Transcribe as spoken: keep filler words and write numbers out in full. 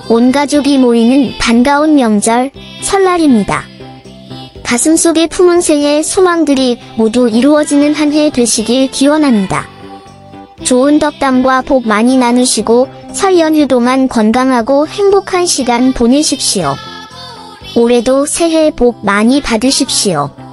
온 가족이 모이는 반가운 명절, 설날입니다. 가슴속에 품은 새해 소망들이 모두 이루어지는 한 해 되시길 기원합니다. 좋은 덕담과 복 많이 나누시고 설 연휴 동안 건강하고 행복한 시간 보내십시오. 올해도 새해 복 많이 받으십시오.